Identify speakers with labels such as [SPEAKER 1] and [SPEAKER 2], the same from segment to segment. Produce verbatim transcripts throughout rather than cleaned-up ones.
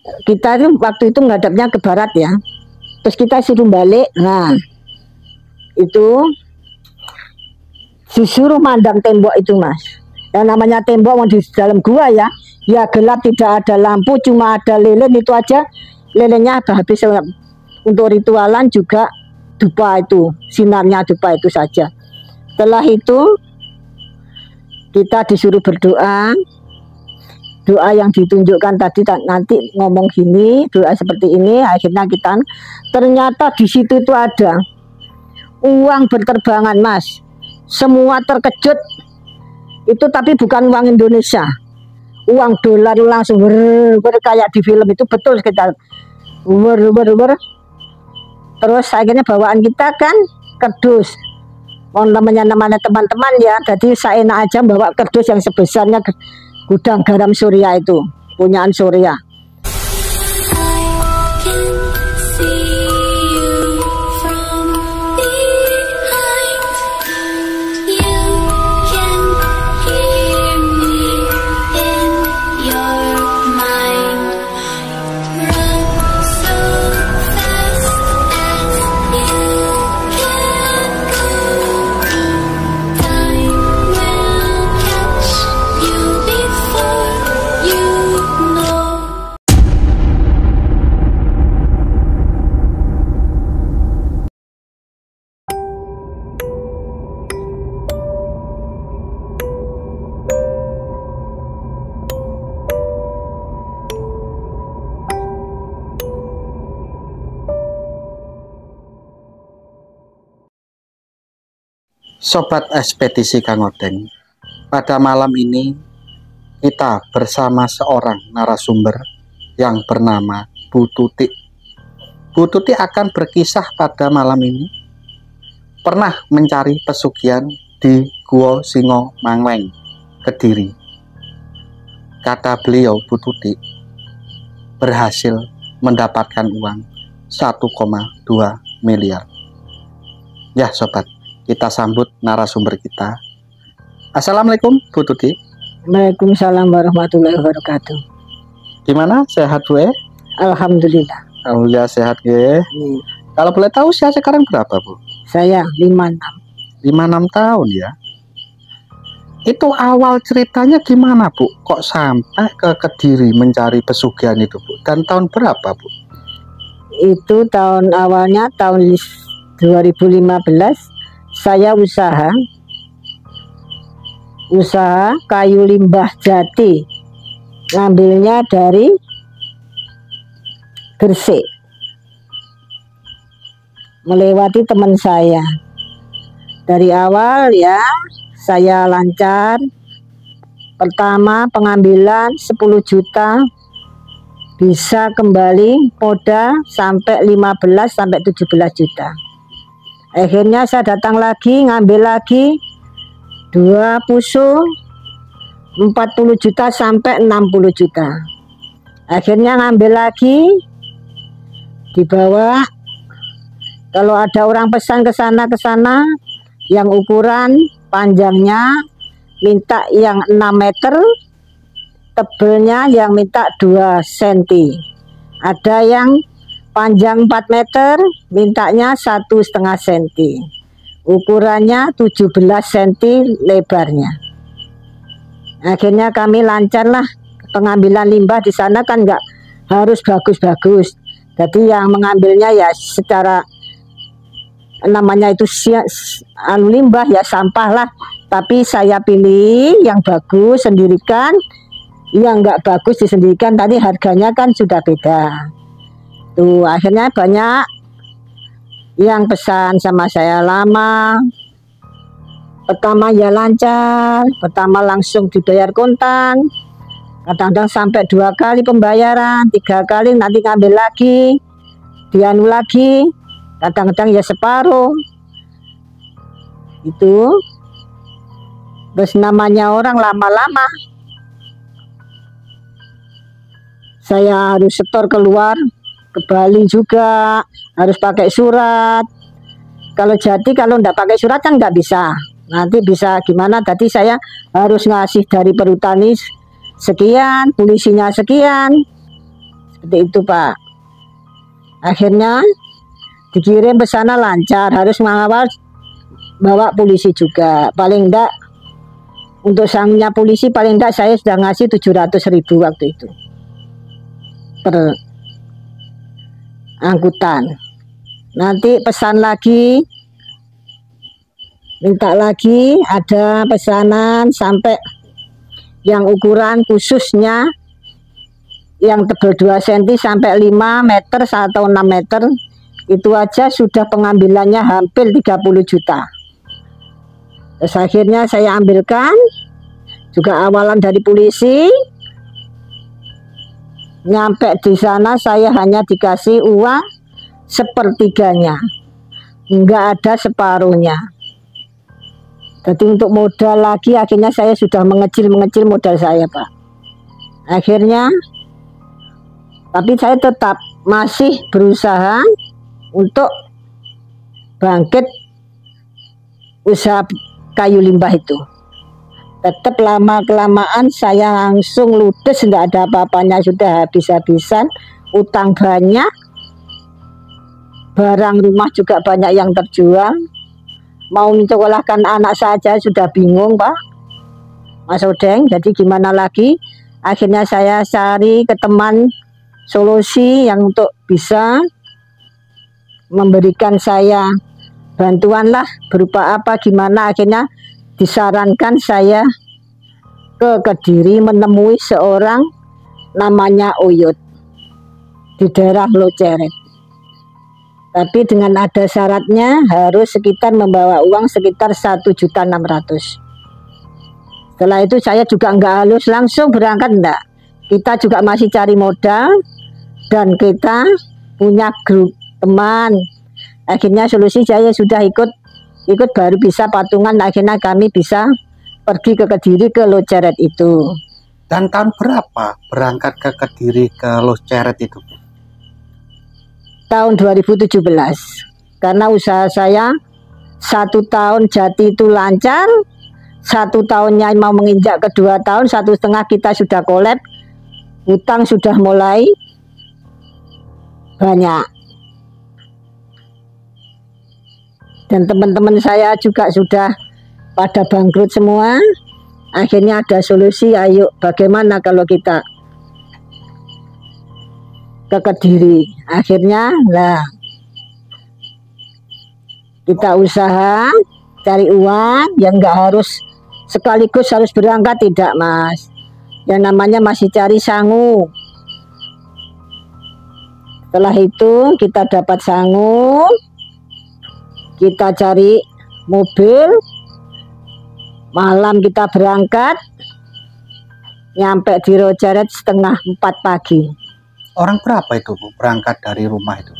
[SPEAKER 1] kita itu waktu itu ngadapnya ke barat ya, terus kita suruh balik. Nah itu disuruh mandang tembok itu mas. Yang namanya tembok di dalam gua ya, ya gelap, tidak ada lampu, cuma ada lilin itu aja. Lilinnya habis untuk ritualan juga dupa itu, sinarnya dupa itu saja. Setelah itu kita disuruh berdoa. Doa yang ditunjukkan tadi nanti ngomong gini, doa seperti ini. Akhirnya kita ternyata di situ itu ada uang berterbangan mas. Semua terkejut itu, tapi bukan uang Indonesia, uang dolar langsung ber, ber, kayak di film itu, betul kita ber, ber, ber. Terus akhirnya bawaan kita kan kerdus. Oh, namanya namanya teman-teman ya, jadi saya enak aja bawa kerdus yang sebesarnya gudang garam Surya itu, punyaan Surya.
[SPEAKER 2] Sobat Ekspedisi Kang Odeng, pada malam ini kita bersama seorang narasumber yang bernama Bu Tuti. Bu Tuti akan berkisah pada malam ini pernah mencari pesugihan di Gua Singo Mangweng, Kediri. Kata beliau, Bu Tuti berhasil mendapatkan uang satu koma dua miliar. Ya sobat, kita sambut narasumber kita. Assalamualaikum Bu Tuti.
[SPEAKER 1] Waalaikumsalam warahmatullahi wabarakatuh.
[SPEAKER 2] Gimana, sehat Bu?
[SPEAKER 1] Alhamdulillah.
[SPEAKER 2] Alhamdulillah sehat ya. Hmm. Kalau boleh tahu usia sekarang berapa Bu?
[SPEAKER 1] Saya lima puluh enam.
[SPEAKER 2] lima puluh enam tahun ya. Itu awal ceritanya gimana Bu? Kok sampai ke Kediri mencari pesugihan itu Bu? Dan tahun berapa Bu?
[SPEAKER 1] Itu tahun awalnya tahun dua ribu lima belas. Saya usaha usaha kayu limbah jati, ngambilnya dari Gresik, melewati teman saya. Dari awal ya saya lancar. Pertama pengambilan sepuluh juta, bisa kembali modal sampai lima belas sampai tujuh belas juta. Akhirnya saya datang lagi, ngambil lagi dua pusung empat puluh juta sampai enam puluh juta. Akhirnya ngambil lagi, dibawa. Kalau ada orang pesan ke sana ke sana, yang ukuran panjangnya minta yang enam meter, tebelnya yang minta dua sentimeter. Ada yang panjang empat meter, mintanya satu setengah senti. Ukurannya tujuh belas senti lebarnya. Akhirnya kami lancar lah pengambilan limbah di sana, kan nggak harus bagus-bagus. Jadi yang mengambilnya ya secara namanya itu anu limbah ya sampah lah. Tapi saya pilih yang bagus sendirikan, yang nggak bagus disendirikan. Tadi harganya kan sudah beda. Tuh akhirnya banyak yang pesan sama saya lama. Pertama ya lancar, pertama langsung dibayar kontan. Kadang-kadang sampai dua kali pembayaran, tiga kali nanti ngambil lagi, dianu lagi. Kadang-kadang ya separuh. Itu terus namanya orang lama-lama. Saya harus setor keluar ke Bali juga, harus pakai surat. Kalau jadi kalau enggak pakai surat kan nggak bisa, nanti bisa gimana. Tadi saya harus ngasih dari perhutani sekian, polisinya sekian, seperti itu Pak. Akhirnya dikirim ke sana lancar, harus mengawal bawa polisi juga. Paling enggak untuk sangnya polisi paling enggak saya sudah ngasih tujuh ratus ribu waktu itu per angkutan. Nanti pesan lagi, minta lagi, ada pesanan sampai yang ukuran khususnya yang tebal dua sentimeter sampai lima meter atau enam meter, itu aja sudah pengambilannya hampir tiga puluh juta. Terus akhirnya saya ambilkan juga awalan dari polisi. Nyampe di sana saya hanya dikasih uang sepertiganya, enggak ada separuhnya. Jadi untuk modal lagi akhirnya saya sudah mengecil-mengecil modal saya Pak. Akhirnya tapi saya tetap masih berusaha untuk bangkit usaha kayu limbah itu. Tetap lama-kelamaan saya langsung ludes, enggak ada apa-apanya, sudah habis-habisan, utang banyak, barang rumah juga banyak yang terjual. Mau menyekolahkan anak saja sudah bingung Pak Mas Odeng. Jadi gimana lagi, akhirnya saya cari ke teman solusi yang untuk bisa memberikan saya bantuan lah, berupa apa gimana. Akhirnya disarankan saya ke Kediri menemui seorang namanya Uyut di daerah Loceret. Tapi dengan ada syaratnya harus sekitar membawa uang sekitar satu juta enam ratus. Setelah itu saya juga enggak halus langsung berangkat, enggak. Kita juga masih cari modal dan kita punya grup teman. Akhirnya solusi saya sudah ikut ikut baru bisa patungan. Akhirnya kami bisa pergi ke Kediri ke Loceret itu.
[SPEAKER 2] Dan tahun berapa berangkat ke Kediri ke Loceret itu?
[SPEAKER 1] Tahun dua ribu tujuh belas, karena usaha saya satu tahun jadi itu lancar, satu tahunnya mau menginjak kedua tahun, satu setengah kita sudah kolab, hutang sudah mulai banyak, dan teman-teman saya juga sudah pada bangkrut semua. Akhirnya ada solusi, ayo bagaimana kalau kita ke Kediri. Akhirnya lah kita usaha cari uang yang enggak harus sekaligus harus berangkat, tidak Mas, yang namanya masih cari sangu. Setelah itu kita dapat sangu, kita cari mobil, malam kita berangkat, nyampe di Loceret setengah empat pagi.
[SPEAKER 2] Orang berapa itu Bu berangkat dari rumah itu?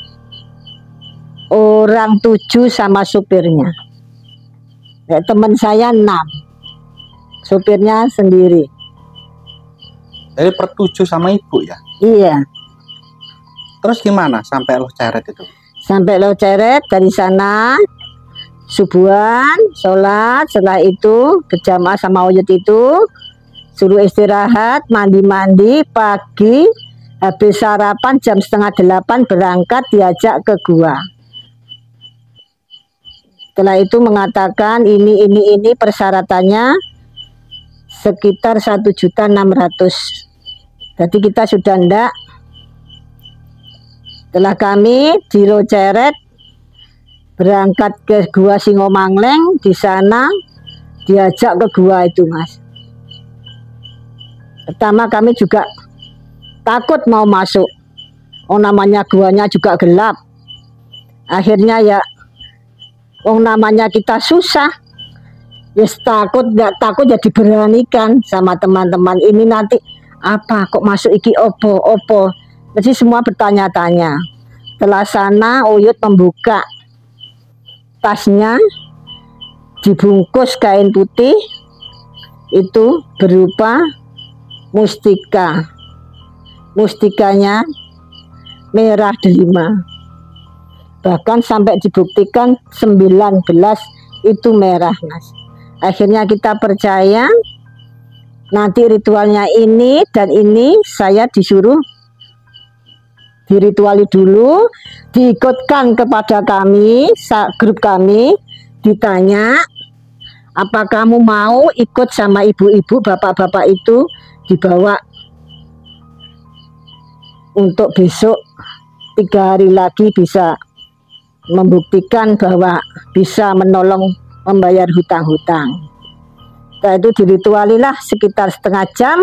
[SPEAKER 1] Orang tujuh sama supirnya. Ya, teman saya enam, supirnya sendiri.
[SPEAKER 2] Jadi per tujuh sama ibu ya?
[SPEAKER 1] Iya.
[SPEAKER 2] Terus gimana sampai Loceret itu?
[SPEAKER 1] Sampai Loceret, dari sana subuhan, sholat, setelah itu berjamaah sama Uyut itu, suruh istirahat, mandi-mandi, pagi habis sarapan jam setengah delapan berangkat, diajak ke gua. Setelah itu mengatakan ini ini ini persyaratannya sekitar satu juta enam ratus. Jadi kita sudah ndak. Setelah kami di Loceret berangkat ke gua Singomangleng, di sana diajak ke gua itu Mas. Pertama kami juga takut mau masuk, oh namanya guanya juga gelap. Akhirnya ya, oh namanya kita susah, yes takut nggak takut jadi beranikan sama teman-teman. Ini nanti apa kok masuk iki opo opo, jadi semua bertanya-tanya. Setelah sana Uyut membuka tasnya, dibungkus kain putih itu berupa mustika. Mustikanya merah delima, bahkan sampai dibuktikan sembilan belas itu merah Mas. Akhirnya kita percaya nanti ritualnya ini dan ini, saya disuruh dirituali dulu, diikutkan kepada kami, grup kami, ditanya, apa kamu mau ikut sama ibu-ibu, bapak-bapak itu dibawa untuk besok tiga hari lagi bisa membuktikan bahwa bisa menolong membayar hutang-hutang. Setelah itu diritualilah sekitar setengah jam,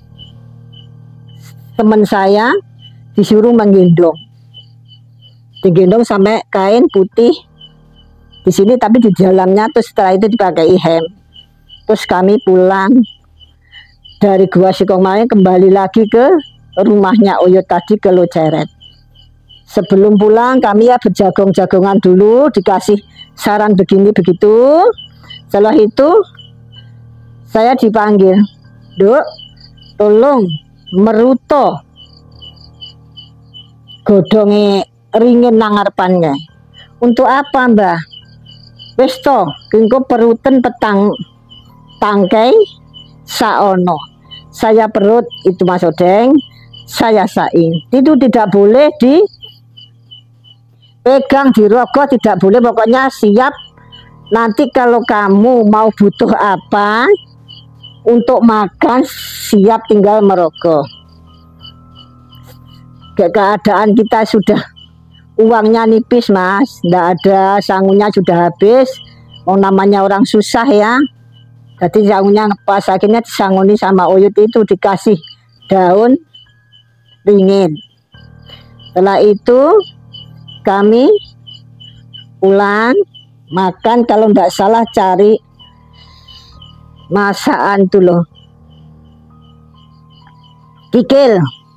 [SPEAKER 1] teman saya disuruh menggendong, digendong sampai kain putih di sini, tapi di dalamnya, terus setelah itu dipakai hem. Terus kami pulang dari Gua Sikongmaya kembali lagi ke rumahnya Oyot tadi, ke Loceret. Sebelum pulang kami ya berjagong-jagongan dulu, dikasih saran begini begitu. Setelah itu saya dipanggil, Duk, tolong meruto godonge ringin nangarpannya. Untuk apa, Mbah? Wis to, kengko peruten petang tangkai saono. Saya perut itu Mas Odeng, saya saing. Itu tidak boleh di pegang, dirogoh, tidak boleh. Pokoknya siap. Nanti kalau kamu mau butuh apa untuk makan, siap, tinggal merogoh. Keadaan kita sudah uangnya nipis, Mas, ndak ada, sangunya sudah habis. Oh, namanya orang susah ya, jadi sangunya ngepas. Akhirnya disanguni sama Oyot itu, dikasih daun ringin. Setelah itu kami pulang makan, kalau ndak salah cari masakan tuh loh, kikil.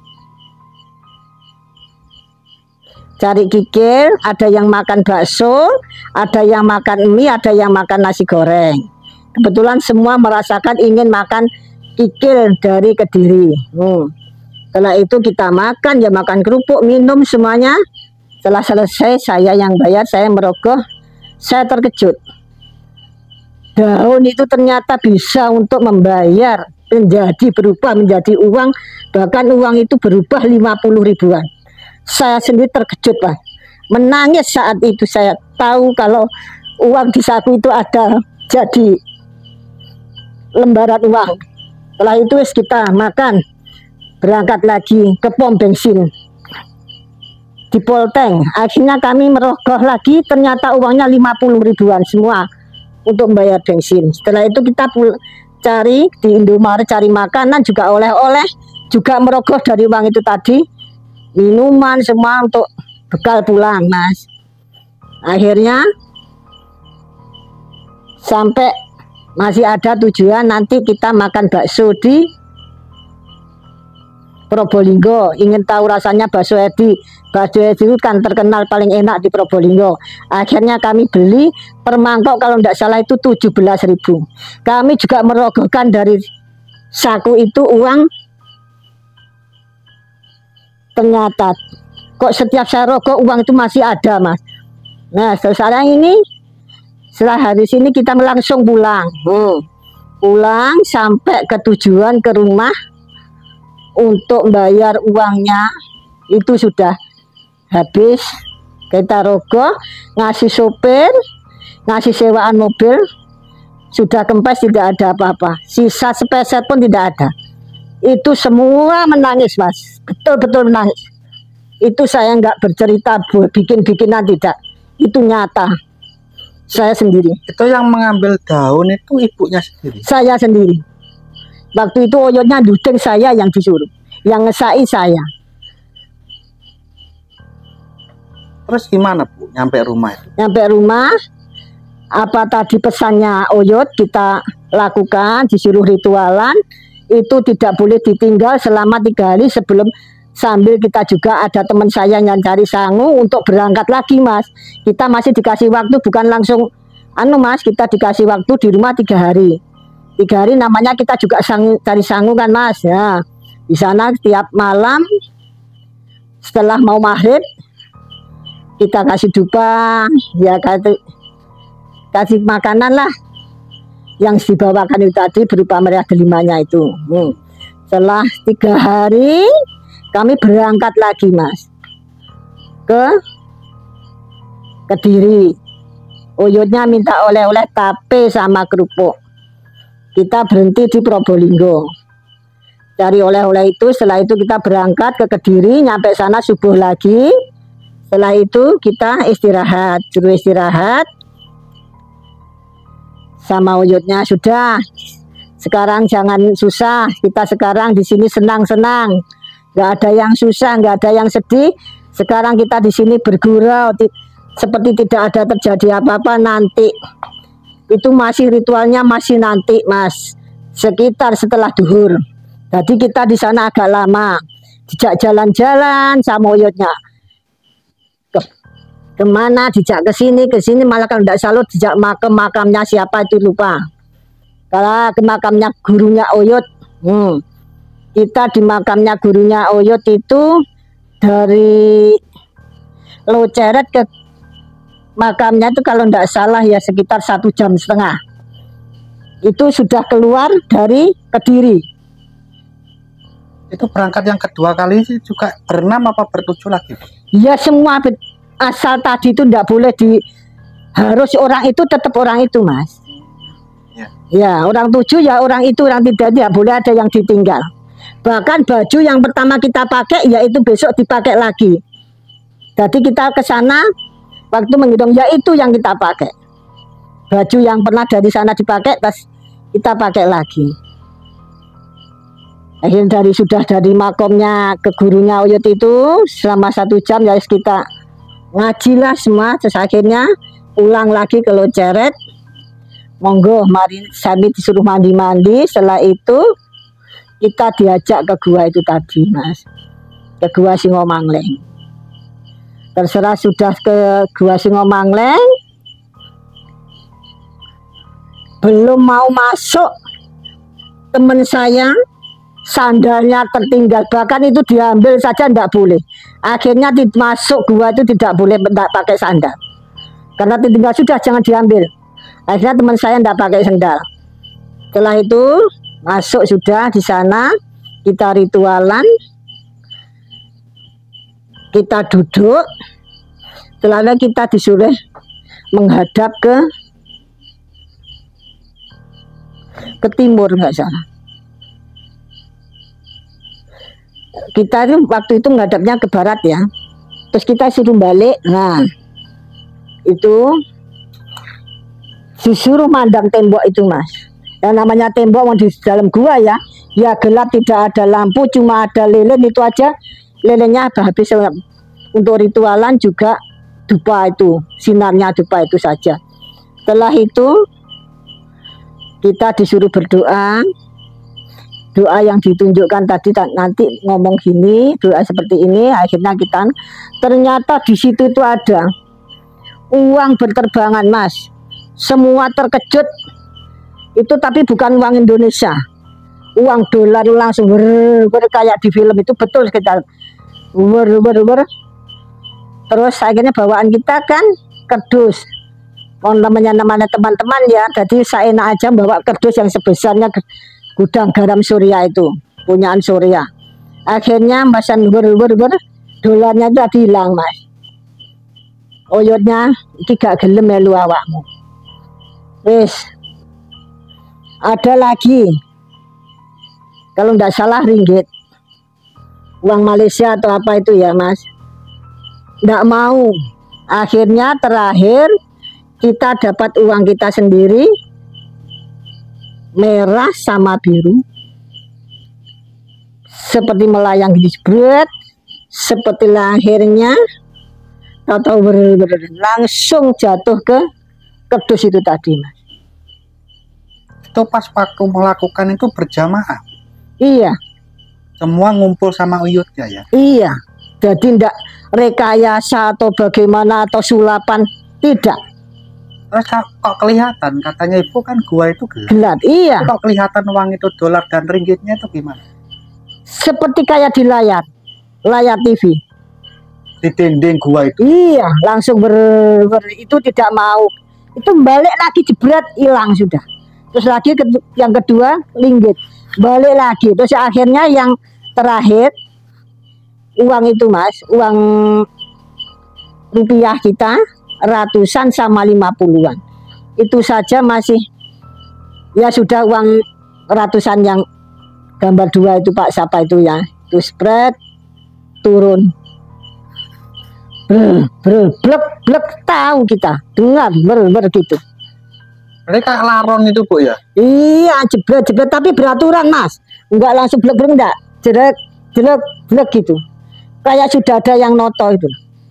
[SPEAKER 1] Cari kikil, ada yang makan bakso, ada yang makan mie, ada yang makan nasi goreng. Kebetulan semua merasakan ingin makan kikil dari Kediri. Hmm. Setelah itu kita makan, ya makan kerupuk, minum semuanya. Setelah selesai saya yang bayar, saya merogoh. Saya terkejut, daun itu ternyata bisa untuk membayar, menjadi berubah menjadi uang, bahkan uang itu berubah lima puluh ribuan. Saya sendiri terkejut, Pak, menangis saat itu. Saya tahu kalau uang di saku itu ada jadi lembaran uang. Setelah itu kita makan, berangkat lagi ke pom bensin di Polteng. Akhirnya kami merogoh lagi, ternyata uangnya lima puluh ribuan semua untuk membayar bensin. Setelah itu kita pul cari di Indomaret, cari makanan, juga oleh-oleh, juga merogoh dari uang itu tadi, minuman semua untuk bekal pulang, Mas. Akhirnya sampai masih ada tujuan, nanti kita makan bakso di Probolinggo. Ingin tahu rasanya bakso Edi? Bakso Edi itu kan terkenal paling enak di Probolinggo. Akhirnya kami beli per mangkok, kalau tidak salah itu tujuh belas ribu. Kami juga merogohkan dari saku itu uang. Ternyata kok setiap saya rogoh uang itu masih ada, Mas. Nah, setelah ini, setelah hari sini kita langsung pulang. Hmm. Pulang sampai ke tujuan, ke rumah, untuk bayar uangnya itu sudah habis. Kita rogoh, ngasih sopir, ngasih sewaan mobil, sudah kempes, tidak ada apa-apa. Sisa sepeser pun tidak ada. Itu semua menangis, Mas, betul-betul menangis. Itu saya nggak bercerita bikin-bikinan, tidak, itu nyata. Saya sendiri.
[SPEAKER 2] Itu yang mengambil daun itu ibunya sendiri? Saya
[SPEAKER 1] sendiri. Waktu itu Oyotnya dudeng, saya yang disuruh, yang ngesai saya.
[SPEAKER 2] Terus gimana, Bu, nyampe rumah itu?
[SPEAKER 1] Nyampe rumah, apa tadi pesannya Oyot kita lakukan, disuruh ritualan. Itu tidak boleh ditinggal selama tiga hari sebelum, sambil kita juga ada teman saya yang cari sangu untuk berangkat lagi, Mas. Kita masih dikasih waktu, bukan langsung anu, Mas, kita dikasih waktu di rumah tiga hari. Tiga hari namanya kita juga sang, cari sangu kan, Mas. Ya, di sana setiap malam setelah mau maghrib kita kasih dupa, ya kasih, kasih makanan lah. Yang dibawakan itu tadi berupa meriah delimanya itu. Hmm. Setelah tiga hari kami berangkat lagi, Mas. ke Kediri. Uyutnya minta oleh-oleh tape sama kerupuk. Kita berhenti di Probolinggo, cari oleh-oleh itu. Setelah itu kita berangkat ke Kediri, nyampe sana subuh lagi. Setelah itu kita istirahat, suruh istirahat sama uyutnya. Sudah, sekarang jangan susah, kita sekarang di sini senang-senang, nggak ada yang susah, nggak ada yang sedih. Sekarang kita di sini bergurau seperti tidak ada terjadi apa-apa. Nanti itu masih ritualnya, masih nanti Mas, sekitar setelah duhur. Jadi kita di sana agak lama, dijak jalan-jalan sama uyutnya. Ke, kemana? Dijak ke sini, ke sini, malah kalau tidak salah dijak makam makamnya siapa itu lupa. Kalau ke makamnya gurunya Uyut, hmm. kita di makamnya gurunya Uyut itu dari Loceret ke makamnya itu kalau tidak salah ya sekitar satu jam setengah. Itu sudah keluar dari Kediri.
[SPEAKER 2] Itu berangkat yang kedua kali juga berenam apa bertujuh lagi?
[SPEAKER 1] Ya semua, asal tadi itu tidak boleh di, harus orang itu tetap orang itu Mas. Ya, ya orang tujuh ya orang itu, orang tidak, tidak boleh ada yang ditinggal. Bahkan baju yang pertama kita pakai yaitu besok dipakai lagi. Jadi kita ke sana waktu menghitung ya itu yang kita pakai. Baju yang pernah dari sana dipakai, tas kita pakai lagi. Akhirnya dari sudah dari makomnya ke gurunya Uyut itu selama satu jam ya kita ngajilah semua. Terus akhirnya pulang lagi ke Loceret. Monggo, mari kami disuruh mandi-mandi. Setelah itu kita diajak ke gua itu tadi Mas, ke gua Singomangleng. Terserah sudah ke gua Singomangleng, belum mau masuk teman saya sandalnya tertinggal, bahkan itu diambil saja tidak boleh. Akhirnya masuk gua itu tidak boleh tidak pakai sandal karena tertinggal, sudah jangan diambil. Akhirnya teman saya tidak pakai sandal. Setelah itu masuk sudah di sana, kita ritualan. Kita duduk, setelah kita disuruh menghadap ke ke timur nggak salah. Kita itu waktu itu menghadapnya ke barat ya. Terus kita suruh balik. Nah itu disuruh mandang tembok itu Mas. Yang namanya tembok di dalam gua ya, ya gelap, tidak ada lampu, cuma ada lilin itu aja. Lilinnya habis untuk ritualan juga dupa itu, sinarnya dupa itu saja. Setelah itu kita disuruh berdoa. Doa yang ditunjukkan tadi nanti ngomong gini, doa seperti ini. Akhirnya kita ternyata di situ itu ada uang berterbangan Mas. Semua terkejut itu, tapi bukan uang Indonesia, uang dolar langsung ber, ber kayak di film itu, betul kita ber, ber, ber. Terus akhirnya bawaan kita kan kerdus, oh, namanya namanya teman-teman ya, jadi saya enak aja bawa kerdus yang sebesarnya gudang garam Surya itu, punyaan Surya. Akhirnya masan ber, ber, ber, dolarnya itu hilang Mas. Oyotnya iki gak gelem melu awakmu. Wis ada lagi, kalau tidak salah ringgit, uang Malaysia atau apa itu ya Mas, tidak mau. Akhirnya terakhir kita dapat uang kita sendiri, merah sama biru, seperti melayang jebret, seperti lahirnya atau ber, ber, langsung jatuh ke kerdus itu tadi Mas.
[SPEAKER 2] Itu pas waktu melakukan itu berjamaah?
[SPEAKER 1] Iya,
[SPEAKER 2] semua ngumpul sama Uyutnya ya?
[SPEAKER 1] Iya, jadi tidak rekayasa atau bagaimana atau sulapan, tidak.
[SPEAKER 2] Terus kok kelihatan, katanya ibu kan gua itu gelap.
[SPEAKER 1] Gelap, iya.
[SPEAKER 2] Kok kelihatan uang itu dolar dan ringgitnya itu gimana?
[SPEAKER 1] Seperti kayak di layar, layar T V.
[SPEAKER 2] Di dinding gua itu?
[SPEAKER 1] Iya, langsung ber, ber itu tidak mau. Itu balik lagi jebret, hilang sudah. Terus lagi ke, yang kedua ringgit, balik lagi. Terus akhirnya yang terakhir uang itu Mas, uang rupiah kita ratusan sama lima puluhan. Itu saja masih ya sudah uang ratusan yang gambar dua itu Pak siapa itu ya. Itu spread turun. Ber, ber, blek, blek tahu kita dengar ber, ber gitu.
[SPEAKER 2] Mereka laron itu Bu ya?
[SPEAKER 1] Iya jebret jebret tapi beraturan Mas, enggak langsung blek blek enggak, jelek jelek jelek gitu. Kayak sudah ada yang noto itu.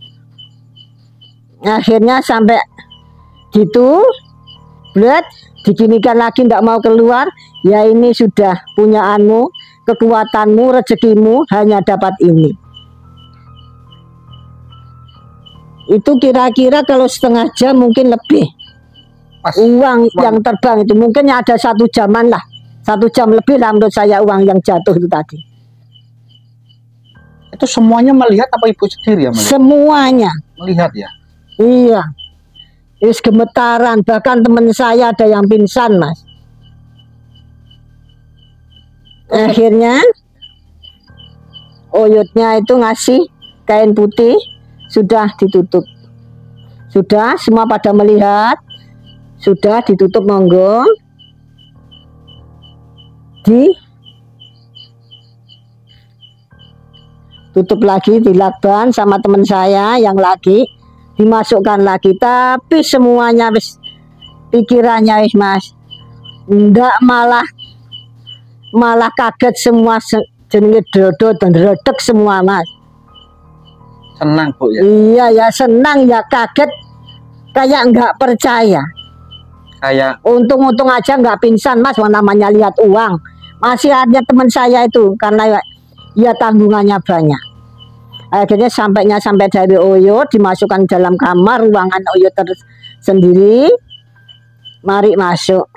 [SPEAKER 1] Akhirnya sampai gitu, blek diginikan lagi enggak mau keluar. Ya ini sudah punyaanmu, kekuatanmu, rezekimu hanya dapat ini. Itu kira-kira kalau setengah jam mungkin lebih. Pas, uang, uang yang terbang itu mungkin ada satu jaman lah, satu jam lebih lah menurut saya uang yang jatuh itu tadi.
[SPEAKER 2] Itu semuanya melihat apa Ibu sendiri ya melihat?
[SPEAKER 1] Semuanya
[SPEAKER 2] melihat ya.
[SPEAKER 1] Iya, is gemetaran, bahkan teman saya ada yang pingsan Mas. Akhirnya oyotnya itu ngasih kain putih, sudah ditutup, sudah semua pada melihat. Sudah ditutup monggo, di tutup lagi dilakban sama teman saya yang lagi dimasukkan lagi, tapi semuanya wis pikirannya wis Mas, ndak malah malah kaget semua jenenge dodo dan redek semua Mas.
[SPEAKER 2] Senang Bu ya?
[SPEAKER 1] Iya ya senang ya kaget kayak nggak percaya.
[SPEAKER 2] Kayak
[SPEAKER 1] untung-untung aja nggak pingsan Mas, namanya lihat uang. Masih ada teman saya itu karena ya, ya tanggungannya banyak. Akhirnya sampainya sampai dari Oyo dimasukkan dalam kamar ruangan Oyo tersendiri. Mari masuk.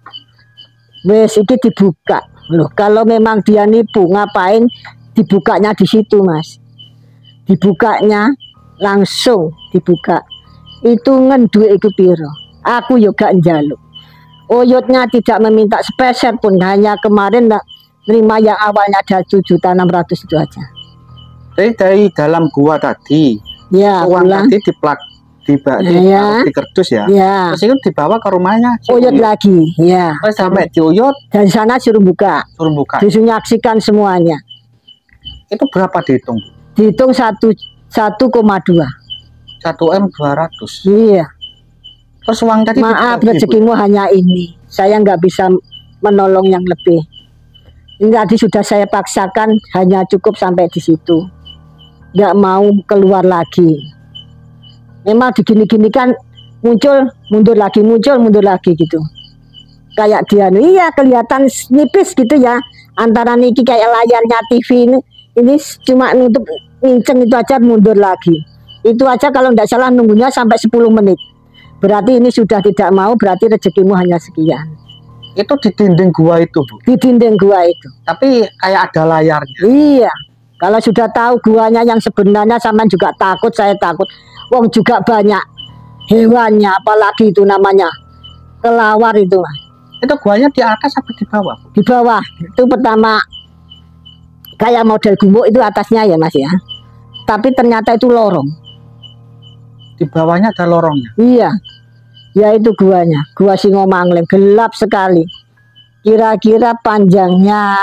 [SPEAKER 1] Wes iki dibuka. Loh, kalau memang dia nipu ngapain dibukanya di situ Mas? Dibukanya langsung dibuka. Itu ngenduwe iku piro? Aku juga njaluk. Oyotnya tidak meminta spesial pun, hanya kemarin terima yang awalnya ada tujuh juta enam ratus itu aja.
[SPEAKER 2] Jadi dari dalam gua tadi,
[SPEAKER 1] ya,
[SPEAKER 2] uang
[SPEAKER 1] pulang.
[SPEAKER 2] tadi diplak, tiba di,
[SPEAKER 1] ya.
[SPEAKER 2] di kerdus ya.
[SPEAKER 1] ya.
[SPEAKER 2] Terus itu dibawa ke rumahnya. Si
[SPEAKER 1] Oyot
[SPEAKER 2] Uyut
[SPEAKER 1] lagi, ya.
[SPEAKER 2] Terus sampai di Uyut,
[SPEAKER 1] dari sana suruh buka.
[SPEAKER 2] Suruh buka.
[SPEAKER 1] Disuruh nyaksikan semuanya.
[SPEAKER 2] Itu berapa dihitung?
[SPEAKER 1] Dihitung satu satu koma dua.
[SPEAKER 2] Satu m dua ratus.
[SPEAKER 1] Iya.
[SPEAKER 2] Terus uang tadi
[SPEAKER 1] maaf rezekimu hanya ini, saya nggak bisa menolong yang lebih. Ini tadi sudah saya paksakan hanya cukup sampai di situ, nggak mau keluar lagi. Memang digini-gini kan muncul mundur lagi, muncul mundur lagi gitu. Kayak dia, iya kelihatan nipis gitu ya. Antara niki kayak layarnya T V ini, ini cuma nutup nginceng itu aja mundur lagi. Itu aja kalau nggak salah nunggunya sampai sepuluh menit. Berarti ini sudah tidak mau, berarti rezekimu hanya sekian.
[SPEAKER 2] Itu di dinding gua itu Bu?
[SPEAKER 1] Di dinding gua itu.
[SPEAKER 2] Tapi kayak ada layarnya.
[SPEAKER 1] Iya. Kalau sudah tahu guanya yang sebenarnya sama juga takut, saya takut. Wong juga banyak hewannya, apalagi itu namanya kelawar itu.
[SPEAKER 2] Itu guanya di atas apa di bawah Bu?
[SPEAKER 1] Di bawah. Itu pertama kayak model gumuk itu atasnya ya Mas ya. Tapi ternyata itu lorong.
[SPEAKER 2] Di bawahnya ada lorongnya.
[SPEAKER 1] Iya. Ya itu guanya, gua Singomangleng, gelap sekali. Kira-kira panjangnya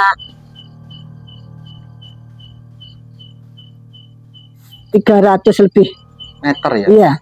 [SPEAKER 1] tiga ratus lebih
[SPEAKER 2] meter ya.
[SPEAKER 1] Iya.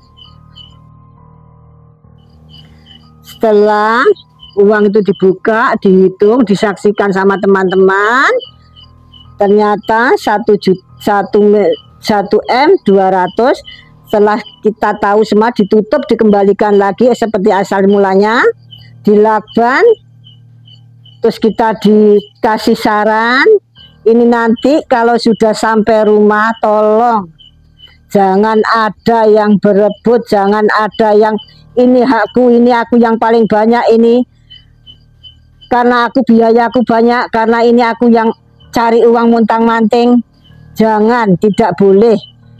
[SPEAKER 1] Setelah uang itu dibuka, dihitung, disaksikan sama teman-teman, ternyata satu juta satu satu m dua ratus. Setelah kita tahu semua ditutup, dikembalikan lagi seperti asal mulanya, dilakban, terus kita dikasih saran, ini nanti kalau sudah sampai rumah tolong jangan ada yang berebut, jangan ada yang ini hakku, ini aku yang paling banyak ini, karena aku biaya aku banyak, karena ini aku yang cari uang montang-manting. Jangan, tidak boleh.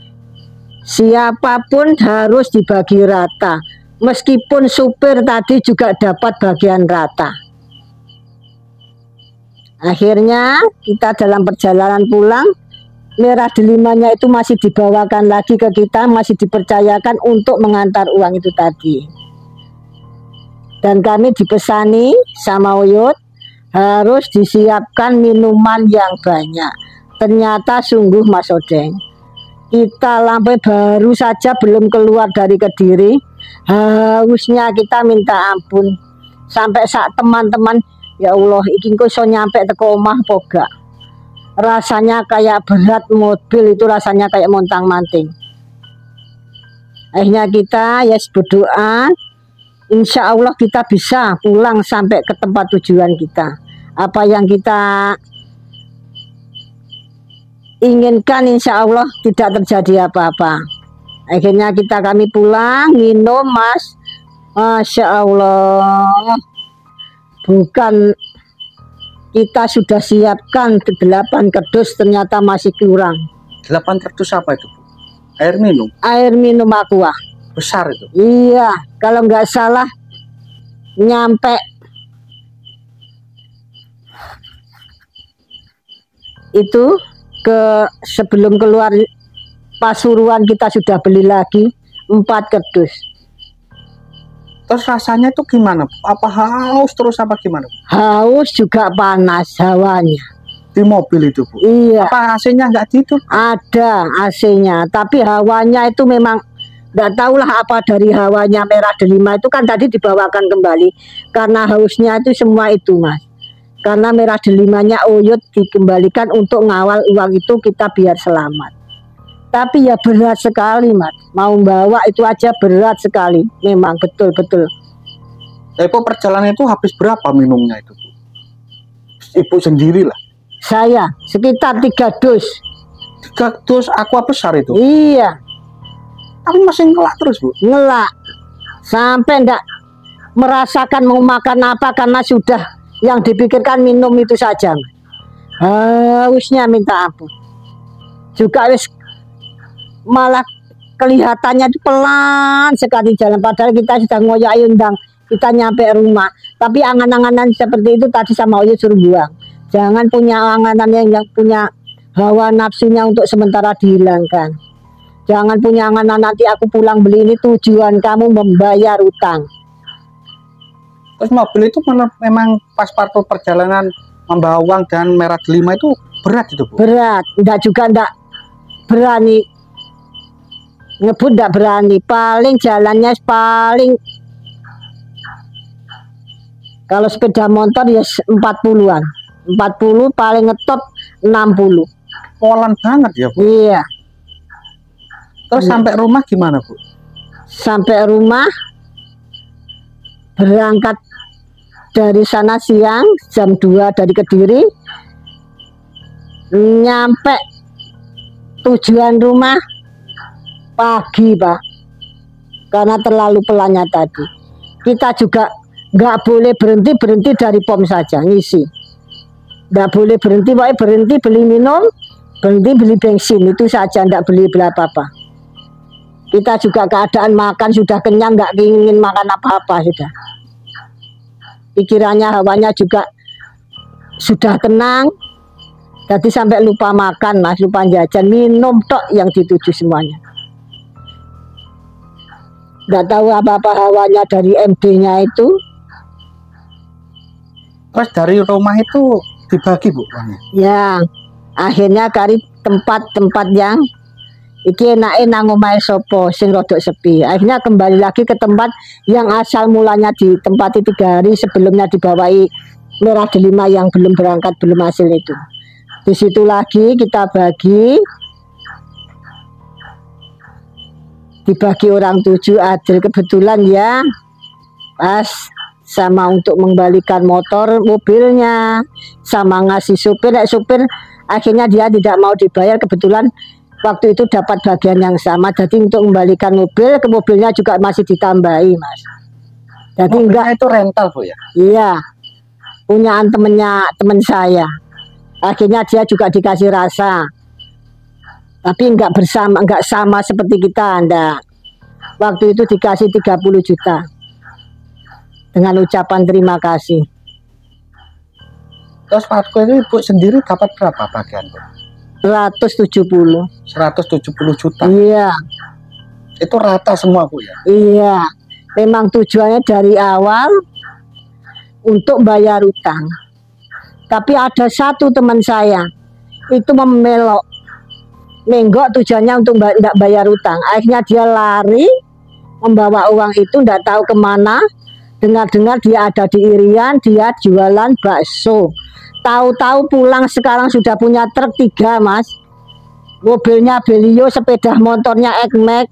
[SPEAKER 1] Siapapun harus dibagi rata. Meskipun supir tadi juga dapat bagian rata. Akhirnya kita dalam perjalanan pulang merah delimanya itu masih dibawakan lagi ke kita, masih dipercayakan untuk mengantar uang itu tadi. Dan kami dipesani sama Uyut harus disiapkan minuman yang banyak. Ternyata sungguh Mas Odeng, kita lampai baru saja belum keluar dari Kediri, hausnya kita minta ampun. Sampai saat teman-teman, ya Allah, iki kok iso nyampe teko omah apa gak? Rasanya kayak berat mobil itu, rasanya kayak montang-manting. Akhirnya kita ya yes, berdoa, insya Allah kita bisa pulang sampai ke tempat tujuan kita. Apa yang kita inginkan insya Allah tidak terjadi apa-apa. Akhirnya kita kami pulang, minum Mas. Masya Allah, bukan kita sudah siapkan delapan kerdus, ternyata masih kurang.
[SPEAKER 2] Delapan kardus apa itu, Bu? Air minum?
[SPEAKER 1] Air minum aqua.
[SPEAKER 2] Besar itu?
[SPEAKER 1] Iya, kalau nggak salah nyampe itu ke sebelum keluar Pasuruan kita sudah beli lagi empat kerdus.
[SPEAKER 2] Terus rasanya itu gimana, Bu? Apa haus terus apa gimana, Bu?
[SPEAKER 1] Haus juga panas hawanya.
[SPEAKER 2] Di mobil itu, Bu?
[SPEAKER 1] Iya.
[SPEAKER 2] Apa A C-nya nggak tidur?
[SPEAKER 1] Ada A C-nya, tapi hawanya itu memang nggak tahulah apa dari hawanya merah delima itu kan tadi dibawakan kembali. Karena hausnya itu semua itu, Mas. Karena merah delimanya Uyut dikembalikan untuk ngawal uang itu kita biar selamat. Tapi ya berat sekali, Mas. Mau bawa itu aja berat sekali. Memang betul-betul.
[SPEAKER 2] Ibu perjalanan itu habis berapa minumnya itu, Bu? Ibu sendiri lah.
[SPEAKER 1] Saya sekitar tiga dus.
[SPEAKER 2] Tiga dus aqua besar itu?
[SPEAKER 1] Iya.
[SPEAKER 2] Tapi masih ngelak terus, Bu?
[SPEAKER 1] Ngelak. Sampai enggak merasakan mau makan apa karena sudah yang dipikirkan minum itu saja. Hausnya minta ampun. Juga wis malah kelihatannya pelan sekali jalan, padahal kita sudah ngoyak undang kita nyampe rumah. Tapi angan-anganan seperti itu tadi sama Uyut suruh buang. Jangan punya anganan yang, yang punya hawa nafsunya untuk sementara dihilangkan. Jangan punya anganan nanti aku pulang beli ini, tujuan kamu membayar utang.
[SPEAKER 2] Terus mobil itu memang pas waktu perjalanan membawa uang dan merah delima itu berat itu, Bu?
[SPEAKER 1] Berat, enggak juga enggak berani ngebut, enggak berani. Paling jalannya paling kalau sepeda motor ya empat puluhan, empat puluh paling ngetop enam puluh.
[SPEAKER 2] Pelan banget ya, Bu?
[SPEAKER 1] Iya.
[SPEAKER 2] Terus iya. Sampai rumah gimana, Bu?
[SPEAKER 1] Sampai rumah berangkat dari sana siang jam dua dari Kediri, nyampe tujuan rumah pagi, Pak, karena terlalu pelannya tadi. Kita juga nggak boleh berhenti berhenti dari pom saja ngisi, nggak boleh berhenti, pokoknya berhenti beli minum, berhenti beli bensin, itu saja, nggak beli berapa apa. Kita juga keadaan makan sudah kenyang, nggak ingin makan apa-apa sudah. Pikirannya hawanya juga sudah tenang, jadi sampai lupa makan, Mas, lupa jajan, minum tok yang dituju semuanya. Nggak tahu apa-apa hawanya dari M D-nya itu.
[SPEAKER 2] Terus dari rumah itu dibagi, Bu?
[SPEAKER 1] Ya, akhirnya cari tempat-tempat yang iki enake nang omahe sapa sing rodok sepi. Akhirnya kembali lagi ke tempat yang asal mulanya ditempati tiga hari sebelumnya dibawahi merah delima yang belum berangkat, belum hasil itu. Di situ lagi kita bagi, dibagi orang tujuh adil kebetulan ya, pas sama untuk mengembalikan motor mobilnya, sama ngasih supir. Nek supir akhirnya dia tidak mau dibayar, kebetulan waktu itu dapat bagian yang sama, jadi untuk membalikan mobil ke mobilnya juga masih ditambahi, Mas. Jadi mobilnya enggak
[SPEAKER 2] itu rental, Bu, ya?
[SPEAKER 1] Iya, punyaan temennya temen saya. Akhirnya dia juga dikasih rasa, tapi enggak bersama, enggak sama seperti kita. Anda waktu itu dikasih tiga puluh juta dengan ucapan terima kasih.
[SPEAKER 2] Terus waktu itu Ibu sendiri dapat berapa bagian, Bu?
[SPEAKER 1] seratus tujuh puluh.
[SPEAKER 2] seratus tujuh puluh juta.
[SPEAKER 1] Iya.
[SPEAKER 2] Itu rata semua Bu ya?
[SPEAKER 1] Iya. Memang tujuannya dari awal untuk bayar utang. Tapi ada satu teman saya itu memelok, menggok tujuannya untuk tidak bayar utang. Akhirnya dia lari membawa uang itu tidak tahu kemana. Dengar-dengar dia ada di Irian, dia jualan bakso. Tahu-tahu pulang sekarang sudah punya truk tiga Mas. Mobilnya Belio, sepeda motornya X-Max.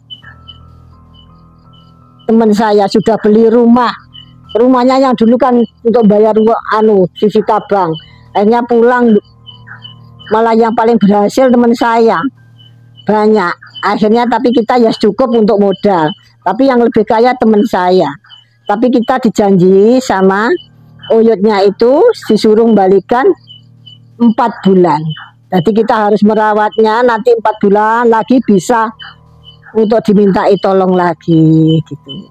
[SPEAKER 1] Teman saya sudah beli rumah. Rumahnya yang dulu kan untuk bayar anu sisita bank. Akhirnya pulang, malah yang paling berhasil teman saya. Banyak. Akhirnya tapi kita ya cukup untuk modal. Tapi yang lebih kaya teman saya. Tapi kita dijanji sama Oyotnya itu disuruh balikan empat bulan. Jadi kita harus merawatnya, nanti empat bulan lagi bisa untuk dimintai tolong lagi gitu.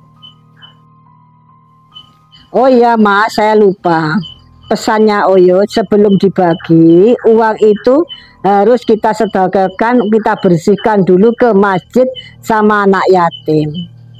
[SPEAKER 1] Oh iya Mas, saya lupa. Pesannya Oyot sebelum dibagi, uang itu harus kita sedekahkan, kita bersihkan dulu ke masjid sama anak yatim.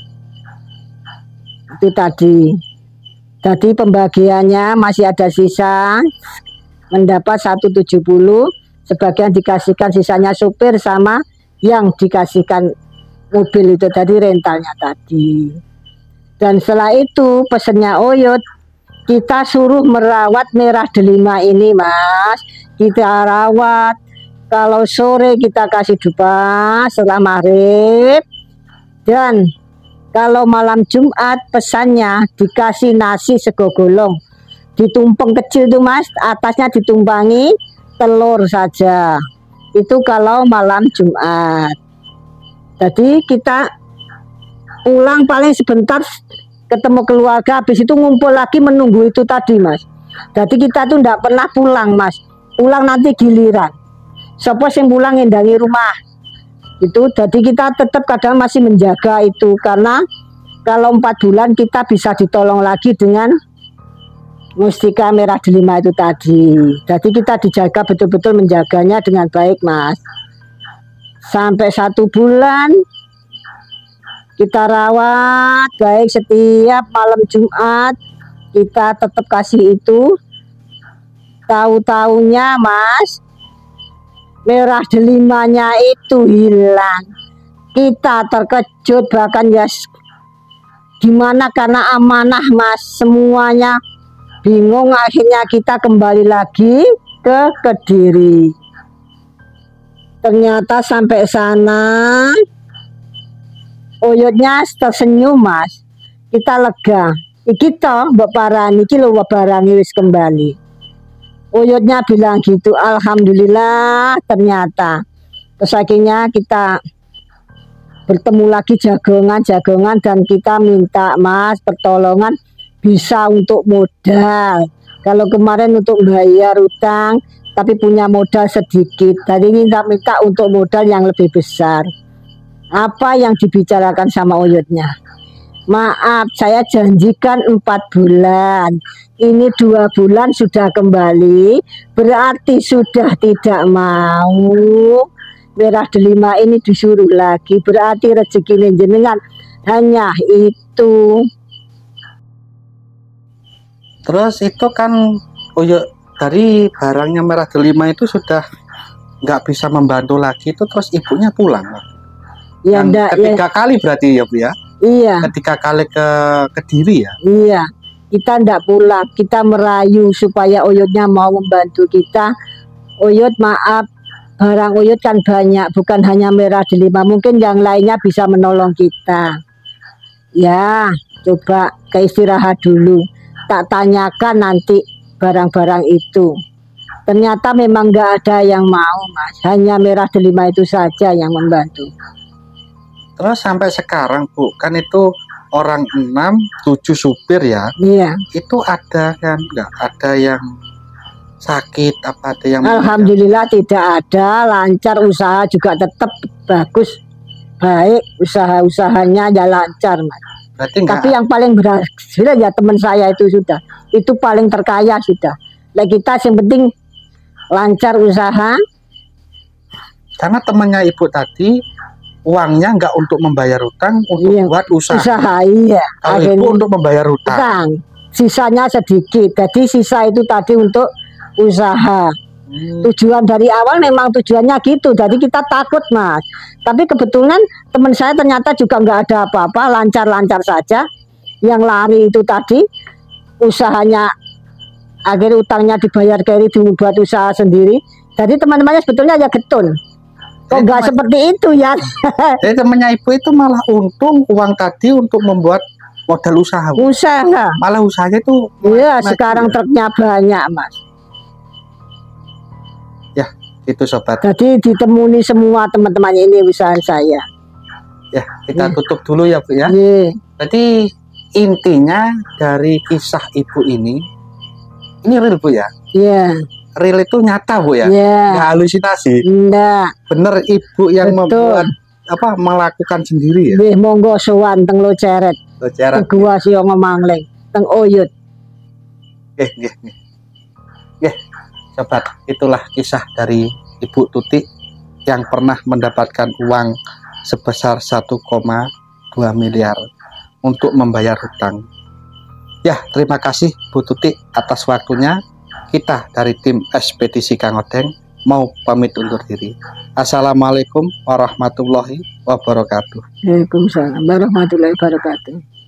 [SPEAKER 1] Itu tadi. Jadi pembagiannya masih ada sisa, mendapat seratus tujuh puluh, sebagian dikasihkan, sisanya supir sama yang dikasihkan mobil itu tadi, rentalnya tadi. Dan setelah itu pesennya Oyot, kita suruh merawat merah delima ini Mas. Kita rawat, kalau sore kita kasih dupa setelah maghrib, dan kalau malam Jumat pesannya dikasih nasi sego golong, ditumpeng kecil tuh Mas, atasnya ditumpangi telur saja. Itu kalau malam Jumat. Jadi kita pulang paling sebentar ketemu keluarga, habis itu ngumpul lagi menunggu itu tadi Mas. Jadi kita tuh enggak pernah pulang Mas, pulang nanti giliran. Sopo sing pulang ngendangi rumah itu. Jadi kita tetap kadang masih menjaga itu, karena kalau empat bulan kita bisa ditolong lagi dengan mustika merah delima itu tadi. Jadi kita dijaga, betul-betul menjaganya dengan baik Mas. Sampai satu bulan kita rawat baik, setiap malam Jumat kita tetap kasih itu. Tahu-taunya Mas, merah delimanya itu hilang. Kita terkejut, bahkan ya gimana, karena amanah Mas, semuanya bingung. Akhirnya kita kembali lagi ke Kediri. Ternyata sampai sana Oyotnya tersenyum Mas, kita lega. Iki toh mbok parani iki lho barang wis kembali. Oyotnya bilang gitu, alhamdulillah. Ternyata terus akhirnya kita bertemu lagi jagongan-jagongan, dan kita minta Mas pertolongan bisa untuk modal. Kalau kemarin untuk bayar utang tapi punya modal sedikit, jadi minta minta untuk modal yang lebih besar. Apa yang dibicarakan sama Oyotnya? Maaf, saya janjikan empat bulan. Ini dua bulan sudah kembali, berarti sudah tidak mau. Merah delima ini disuruh lagi, berarti rezeki jenengan hanya itu.
[SPEAKER 2] Terus itu kan Oyot dari barangnya merah delima itu sudah nggak bisa membantu lagi itu, terus ibunya pulang.
[SPEAKER 1] Ya, enggak,
[SPEAKER 2] ketiga ya. Kali berarti ya Bu ya?
[SPEAKER 1] Iya.
[SPEAKER 2] Ketiga kali ke Kediri ya?
[SPEAKER 1] Iya. Kita ndak pulang, kita merayu supaya Oyotnya mau membantu kita. Oyot maaf, barang Oyot kan banyak, bukan hanya merah delima, mungkin yang lainnya bisa menolong kita. Ya, coba ke istirahat dulu. Tak tanyakan nanti barang-barang itu. Ternyata memang nggak ada yang mau Mas, hanya merah delima itu saja yang membantu.
[SPEAKER 2] Terus sampai sekarang Bu, kan itu orang enam, tujuh supir ya?
[SPEAKER 1] Iya.
[SPEAKER 2] Itu ada kan, nggak ada yang sakit apa ada yang?
[SPEAKER 1] Alhamdulillah tidak ada, lancar, usaha juga tetap bagus, baik, usaha-usahanya ya lancar Mas.
[SPEAKER 2] Berarti enggak.
[SPEAKER 1] Tapi yang paling berhasil ya teman saya itu sudah, itu paling terkaya sudah. Lah kita yang penting lancar usaha,
[SPEAKER 2] Karena temannya ibu tadi uangnya nggak untuk membayar hutang, untuk
[SPEAKER 1] Iya,
[SPEAKER 2] buat usaha.
[SPEAKER 1] usaha iya.
[SPEAKER 2] Kalau ibu
[SPEAKER 1] Akhirnya
[SPEAKER 2] untuk membayar hutang.
[SPEAKER 1] hutang. Sisanya sedikit. Jadi sisa itu tadi untuk usaha.
[SPEAKER 2] Hmm.
[SPEAKER 1] Tujuan dari awal memang tujuannya gitu. Jadi kita takut, Mas. Tapi kebetulan teman saya ternyata juga nggak ada apa-apa, lancar-lancar saja. Yang lari itu tadi usahanya, akhirnya utangnya dibayar kiri dibuat usaha sendiri. Jadi teman-temannya sebetulnya ya getun. Kok
[SPEAKER 2] Jadi
[SPEAKER 1] nggak
[SPEAKER 2] teman-
[SPEAKER 1] seperti itu ya?
[SPEAKER 2] Jadi temannya ibu itu malah untung uang tadi untuk membuat modal usaha, Bu.
[SPEAKER 1] Usaha.
[SPEAKER 2] Malah usahanya itu
[SPEAKER 1] Iya,
[SPEAKER 2] maju
[SPEAKER 1] sekarang
[SPEAKER 2] ya.
[SPEAKER 1] truknya banyak, Mas.
[SPEAKER 2] Ya, itu sobat.
[SPEAKER 1] Jadi ditemuni semua teman-teman ini usaha saya.
[SPEAKER 2] Ya, kita
[SPEAKER 1] Ya.
[SPEAKER 2] tutup dulu ya, Bu ya.
[SPEAKER 1] Iya.
[SPEAKER 2] Jadi intinya dari kisah ibu ini, ini real, Bu ya.
[SPEAKER 1] Iya.
[SPEAKER 2] Real itu nyata, Bu ya.
[SPEAKER 1] Iya.
[SPEAKER 2] Nggak halusinasi.
[SPEAKER 1] Enggak.
[SPEAKER 2] Bener ibu yang
[SPEAKER 1] Betul.
[SPEAKER 2] membuat apa melakukan sendiri ya.
[SPEAKER 1] Nggih, monggo sowan teng Loceret.
[SPEAKER 2] Secara
[SPEAKER 1] Teng Gua Siongo Mangling, teng Oyut.
[SPEAKER 2] Nggih, nggih, nggih. Nggih, sobat, itulah kisah dari Ibu Tuti yang pernah mendapatkan uang sebesar satu koma dua miliar untuk membayar hutang. Ya, terima kasih Bu Tuti atas waktunya. Kita dari tim Ekspedisi Kang Odeng mau pamit undur diri. Assalamualaikum warahmatullahi wabarakatuh.
[SPEAKER 1] Waalaikumsalam warahmatullahi wabarakatuh.